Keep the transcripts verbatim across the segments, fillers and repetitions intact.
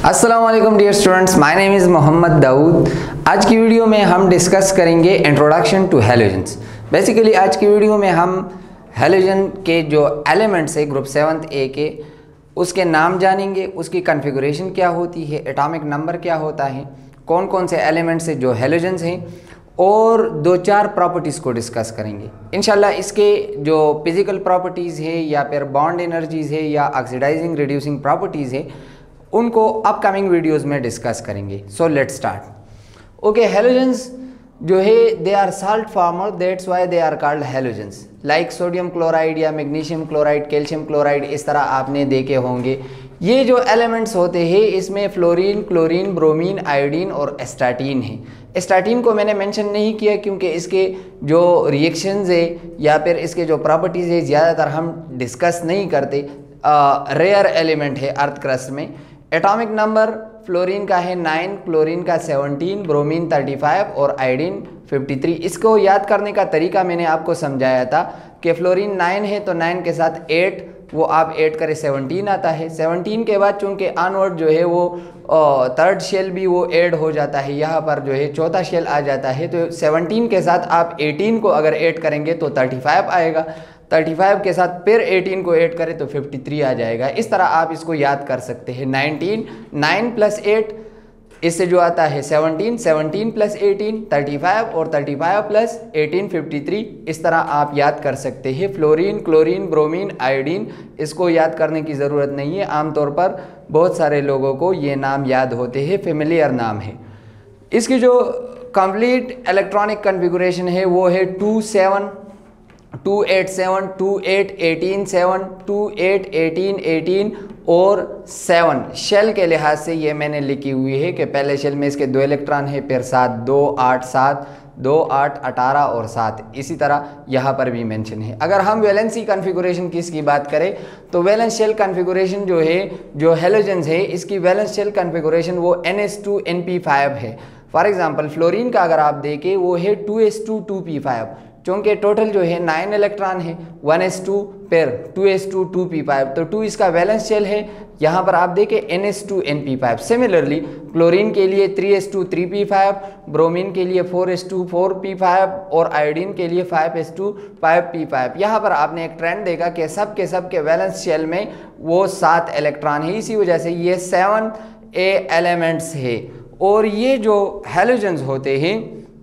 अस्सलाम वालेकुम dear students, my name is Mohammad Dawood. आज की वीडियो में हम डिस्कस करेंगे इंट्रोडक्शन टू हैलोजन्स। बेसिकली आज की वीडियो में हम हैलोजन के जो एलिमेंट्स है ग्रुप सेवन्थ ए के, उसके नाम जानेंगे, उसकी कॉन्फ़िगरेशन क्या होती है, एटॉमिक नंबर क्या होता है, कौन कौन से एलिमेंट्स है जो हैलोजन्स हैं, और दो चार प्रॉपर्टीज़ को डिस्कस करेंगे। इंशाल्लाह इसके जो फिज़िकल प्रॉपर्टीज़ है या फिर बॉन्ड एनर्जीज़ है या ऑक्सीडाइजिंग रिड्यूसिंग प्रॉपर्टीज़ है, उनको अपकमिंग वीडियोस में डिस्कस करेंगे। So let's start. Okay, halogens जो है they are salt former, that's why they are called halogens. Like sodium chloride या मैग्नीशियम क्लोराइड, कैल्शियम क्लोराइड, इस तरह आपने देखे होंगे। ये जो एलिमेंट्स होते हैं इसमें फ्लोरीन, क्लोरीन, ब्रोमीन, आयोडीन और एस्टाटीन है। एस्टाटीन को मैंने मेंशन नहीं किया क्योंकि इसके जो रिएक्शंस है या फिर इसके जो प्रॉपर्टीज़ है ज़्यादातर हम डिस्कस नहीं करते, रेयर एलिमेंट है अर्थ क्रस्ट में। एटॉमिक नंबर फ्लोरीन का है नाइन, क्लोरीन का सेवनटीन, ब्रोमीन थर्टी फाइव और आयोडीन फिफ्टी थ्री। इसको याद करने का तरीका मैंने आपको समझाया था कि फ्लोरीन नाइन है तो नाइन के साथ एट, वो आप ऐड करें सेवनटीन आता है। सेवनटीन के बाद चूँकि ऑनवर्ड जो है वो थर्ड शेल भी वो ऐड हो जाता है, यहाँ पर जो है चौथा शेल आ जाता है, तो सेवनटीन के साथ आप एटीन को अगर ऐड करेंगे तो थर्टी फाइव आएगा। थर्टी फाइव के साथ फिर एटीन को ऐड करें तो फिफ्टी थ्री आ जाएगा। इस तरह आप इसको याद कर सकते हैं। नाइनटीन, नाइन प्लस एट, इससे जो आता है seventeen, seventeen plus eighteen thirty five और thirty five plus eighteen fifty three. इस तरह आप याद कर सकते हैं। फ्लोरीन, क्लोरीन, ब्रोमीन, आयोडीन, इसको याद करने की ज़रूरत नहीं है। आमतौर पर बहुत सारे लोगों को ये नाम याद होते हैं, फेमिलियर नाम है। इसकी जो कंप्लीट इलेक्ट्रॉनिक कन्फिगुरेशन है वो है two seven, two eight seven, two eight eighteen seven, two eight eighteen eighteen और सेवन। शेल के लिहाज से ये मैंने लिखी हुई है कि पहले शेल में इसके दो इलेक्ट्रॉन है, फिर सात, दो आठ सात, दो आठ अठारह और सात। इसी तरह यहाँ पर भी मेंशन है। अगर हम वैलेंसी कॉन्फ़िगरेशन की इसकी बात करें तो वैलेंस शेल कॉन्फ़िगरेशन जो है, जो हैलोजन्स है, इसकी वैलेंस शेल कॉन्फ़िगरेशन वो N S two N P five है। फॉर एग्जाम्पल फ्लोरीन का अगर आप देखें वो है two S two two P five, चूँकि टोटल जो है नाइन इलेक्ट्रॉन है, वन एस टू पेर two S two two P five, तो टू इसका वैलेंस शेल है। यहाँ पर आप देखें N S two N P five. Similarly chlorine के लिए three S to three P five, bromine के लिए four S two four P five और आयोडीन के लिए five S two five P five. यहाँ पर आपने एक ट्रेंड देखा कि सब के सब के वैलेंस शेल में वो सात इलेक्ट्रॉन है, इसी वजह से ये सेवन ए एलिमेंट्स है। और ये जो हैलोजन्स होते हैं,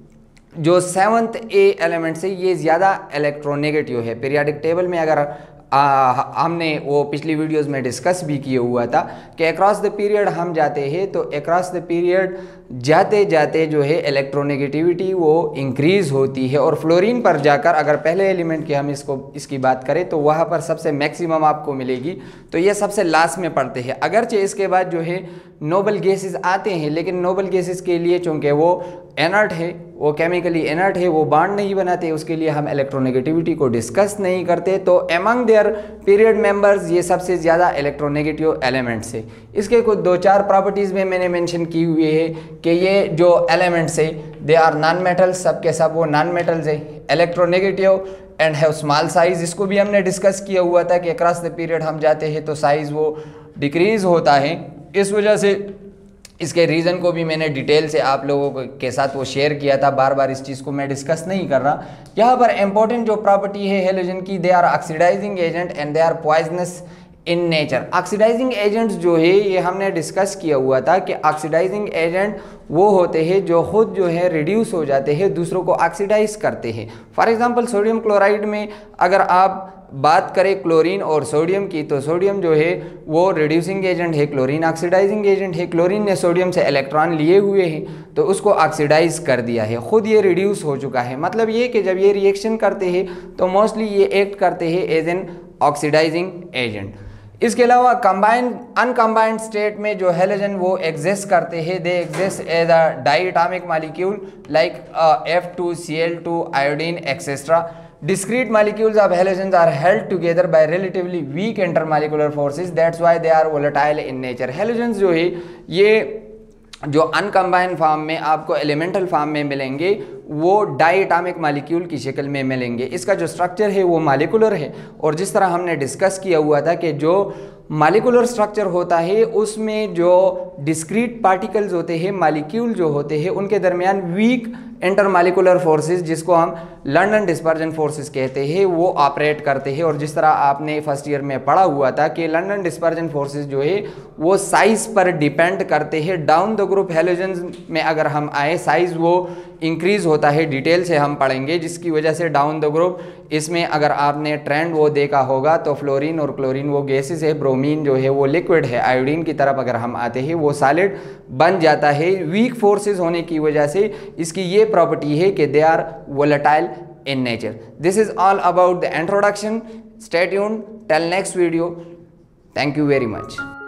जो सेवंथ ए एलिमेंट से, ये ज़्यादा इलेक्ट्रोनेगेटिव है। पीरियाडिक टेबल में अगर आ, हमने वो पिछली वीडियोस में डिस्कस भी किया हुआ था कि अक्रॉस द पीरियड हम जाते हैं तो अक्रॉस द पीरियड जाते जाते जो है इलेक्ट्रोनेगेटिविटी वो इंक्रीज़ होती है। और फ्लोरीन पर जाकर अगर पहले एलिमेंट की हम इसको इसकी बात करें तो वहाँ पर सबसे मैक्सिमम आपको मिलेगी, तो ये सबसे लास्ट में पड़ते हैं। अगरचे इसके बाद जो है नोबल गैसेस आते हैं, लेकिन नोबल गैसेस के लिए चूँकि वो एनर्ट है, वो केमिकली एनर्ट है, वो बॉन्ड नहीं बनाते, उसके लिए हम इलेक्ट्रोनेगेटिविटी को डिस्कस नहीं करते। तो एमंग देयर पीरियड मेंबर्स ये सबसे ज़्यादा इलेक्ट्रोनेगेटिव एलिमेंट्स है। इसके कुछ दो चार प्रॉपर्टीज़ में मैंने मेंशन की हुई है कि ये जो एलिमेंट्स है दे आर नॉन मेटल्स, सब के सब वो नॉन मेटल्स है, electronegative and have small size. इसको भी हमने डिस्कस किया हुआ था कि अक्रॉस द पीरियड हम जाते हैं तो साइज़ वो डिक्रीज़ होता है। इस वजह से इसके रीज़न को भी मैंने डिटेल से आप लोगों के साथ वो शेयर किया था, बार बार इस चीज़ को मैं डिस्कस नहीं कर रहा। यहाँ पर इंपॉर्टेंट जो प्रॉपर्टी है हैलोजन की, they are oxidising agent and they are poisonous in nature. Oxidising agents जो है ये हमने डिस्कस किया हुआ था कि ऑक्सीडाइजिंग एजेंट वो होते हैं जो खुद जो है रिड्यूस हो जाते हैं, दूसरों को ऑक्सीडाइज करते हैं। फॉर एग्जांपल सोडियम क्लोराइड में अगर आप बात करें क्लोरीन और सोडियम की, तो सोडियम जो है वो रिड्यूसिंग एजेंट है, क्लोरीन ऑक्सीडाइजिंग एजेंट है। क्लोरीन ने सोडियम से इलेक्ट्रॉन लिए हुए हैं तो उसको ऑक्सीडाइज कर दिया है, खुद ये रिड्यूस हो चुका है। मतलब ये कि जब ये रिएक्शन करते हैं तो मोस्टली ये एक्ट करते हैं एज एन ऑक्सीडाइजिंग एजेंट। इसके अलावा कंबाइंड अनकम्बाइंड स्टेट में जो हैलोजन वो एग्जिस्ट करते हैं, they exist as a diatomic molecule like F two C L two, iodine etcetera. Discrete molecules of halogens are held together by relatively weak intermolecular forces. That's why they are volatile in nature. Halogens जो है ये जो अनकम्बाइंड form में आपको elemental form में मिलेंगे वो diatomic molecule की शक्ल में मिलेंगे। इसका जो स्ट्रक्चर है वो मॉलिक्यूलर है, और जिस तरह हमने डिस्कस किया हुआ था कि जो मॉलिक्यूलर स्ट्रक्चर होता है उसमें जो डिस्क्रीट पार्टिकल्स होते हैं, मॉलिक्यूल जो होते हैं, उनके दरमियान वीक इंटरमॉलिक्यूलर फोर्सेस, जिसको हम लंडन डिस्पर्जन फोर्सेस कहते हैं, वो ऑपरेट करते हैं। और जिस तरह आपने फर्स्ट ईयर में पढ़ा हुआ था कि लंडन डिस्पर्जन फोर्सेस जो है वो साइज पर डिपेंड करते हैं। डाउन द ग्रुप हैलोजन्स में अगर हम आए, साइज वो इंक्रीज होता है, डिटेल से हम पढ़ेंगे, जिसकी वजह से डाउन द ग्रुप इसमें अगर आपने ट्रेंड वो देखा होगा तो फ्लोरीन और क्लोरीन वो गैसेस है, ब्रोमीन जो है वो लिक्विड है, आयोडीन की तरफ अगर हम आते हैं वो सॉलिड बन जाता है। वीक फोर्सेस होने की वजह से इसकी ये प्रॉपर्टी है कि they are volatile in nature. This is all about the introduction. Stay tuned till next video. Thank you very much.